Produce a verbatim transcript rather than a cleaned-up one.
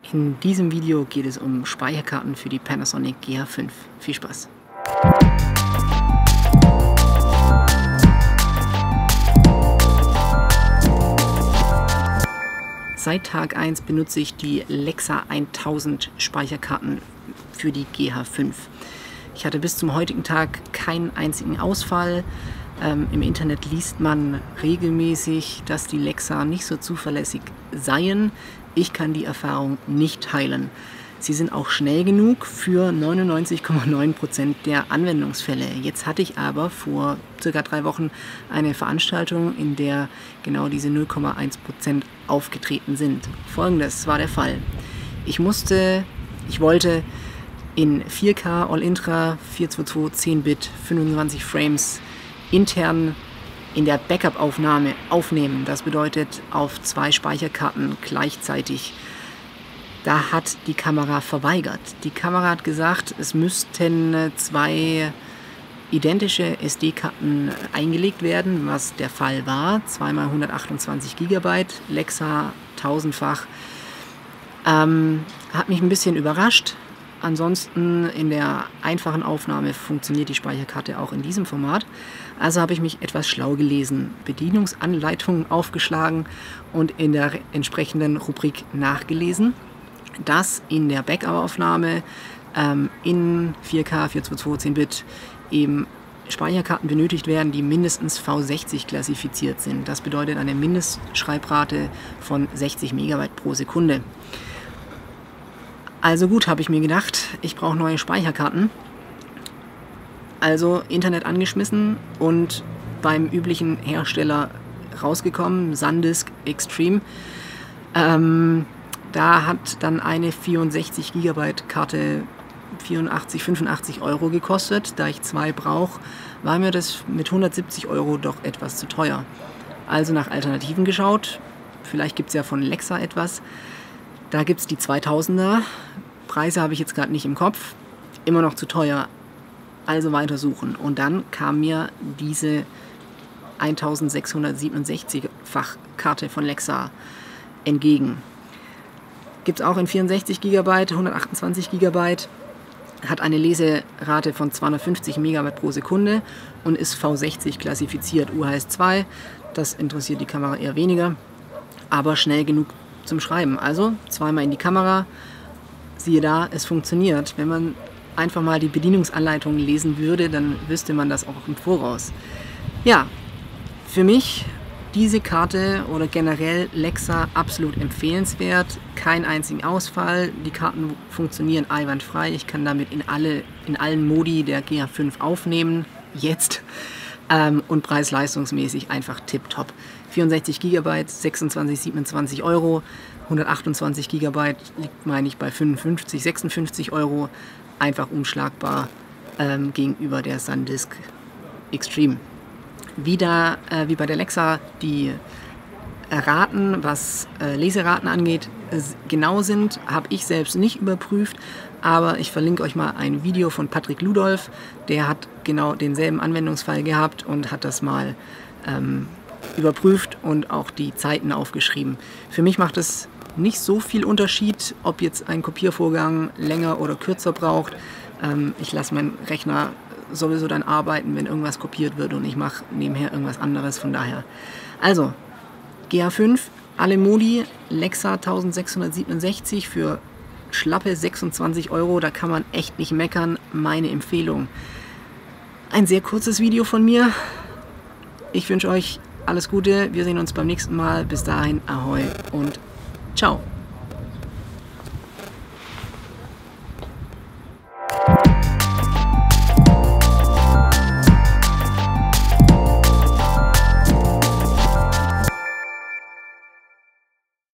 In diesem Video geht es um Speicherkarten für die Panasonic G H fünf. Viel Spaß! Seit Tag eins benutze ich die Lexa tausend Speicherkarten für die G H fünf. Ich hatte bis zum heutigen Tag keinen einzigen Ausfall. Ähm, Im Internet liest man regelmäßig, dass die Lexa nicht so zuverlässig seien. Ich kann die Erfahrung nicht teilen. Sie sind auch schnell genug für neunundneunzig Komma neun Prozent der Anwendungsfälle. Jetzt hatte ich aber vor circa drei Wochen eine Veranstaltung, in der genau diese null Komma eins Prozent aufgetreten sind. Folgendes war der Fall. Ich musste, ich wollte in vier K All-Intra, vier zwei zwei, zehn Bit, fünfundzwanzig Frames intern in der Backup-Aufnahme aufnehmen. Das bedeutet auf zwei Speicherkarten gleichzeitig. Da hat die Kamera verweigert. Die Kamera hat gesagt, es müssten zwei identische S D-Karten eingelegt werden, was der Fall war. Zweimal hundertachtundzwanzig Gigabyte, Lexa tausendfach. Ähm, hat mich ein bisschen überrascht. Ansonsten in der einfachen Aufnahme funktioniert die Speicherkarte auch in diesem Format. Also habe ich mich etwas schlau gelesen, Bedienungsanleitungen aufgeschlagen und in der entsprechenden Rubrik nachgelesen, dass in der Backup-Aufnahme ähm, in vier K, vier zwei zwei, zehn Bit eben Speicherkarten benötigt werden, die mindestens V sechzig klassifiziert sind. Das bedeutet eine Mindestschreibrate von sechzig Megabyte pro Sekunde. Also gut, habe ich mir gedacht, ich brauche neue Speicherkarten. Also Internet angeschmissen und beim üblichen Hersteller rausgekommen, SanDisk Extreme. Ähm, da hat dann eine vierundsechzig Gigabyte Karte vierundachtzig, fünfundachtzig Euro gekostet. Da ich zwei brauche, war mir das mit hundertsiebzig Euro doch etwas zu teuer. Also nach Alternativen geschaut. Vielleicht gibt es ja von Lexa etwas. Da gibt es die zweitausender. Preise habe ich jetzt gerade nicht im Kopf. Immer noch zu teuer. Also weiter suchen. Und dann kam mir diese eintausendsechshundertsiebenundsechzig-fach Karte von Lexa entgegen. Gibt es auch in vierundsechzig Gigabyte, hundertachtundzwanzig Gigabyte. Hat eine Leserate von zweihundertfünfzig Megabyte pro Sekunde und ist V sechzig klassifiziert. U H S zwei. Das interessiert die Kamera eher weniger. Aber schnell genug zum Schreiben. Also zweimal in die Kamera, siehe da, es funktioniert. Wenn man einfach mal die Bedienungsanleitung lesen würde, dann wüsste man das auch im Voraus. Ja, für mich diese Karte oder generell Lexa absolut empfehlenswert. Kein einzigen Ausfall. Die Karten funktionieren einwandfrei. Ich kann damit in, alle, in allen Modi der G H fünf aufnehmen. Jetzt. Ähm, und preis-leistungsmäßig einfach tipptopp. vierundsechzig Gigabyte, sechsundzwanzig, siebenundzwanzig Euro. hundertachtundzwanzig Gigabyte liegt, meine ich, bei fünfundfünfzig, sechsundfünfzig Euro. Einfach unschlagbar ähm, gegenüber der SanDisk Extreme. Wie, da, äh, wie bei der Lexa die Raten, was äh, Leseraten angeht, äh, genau sind, habe ich selbst nicht überprüft, aber ich verlinke euch mal ein Video von Patrick Ludolf, der hat genau denselben Anwendungsfall gehabt und hat das mal ähm, überprüft und auch die Zeiten aufgeschrieben. Für mich macht es nicht so viel Unterschied, ob jetzt ein Kopiervorgang länger oder kürzer braucht. Ähm, ich lasse meinen Rechner sowieso dann arbeiten, wenn irgendwas kopiert wird und ich mache nebenher irgendwas anderes, von daher. Also, G H fünf, alle Modi, Lexa eintausendsechshundertsiebenundsechzig für schlappe sechsundzwanzig Euro, da kann man echt nicht meckern, meine Empfehlung. Ein sehr kurzes Video von mir. Ich wünsche euch alles Gute, wir sehen uns beim nächsten Mal. Bis dahin, ahoi und ciao.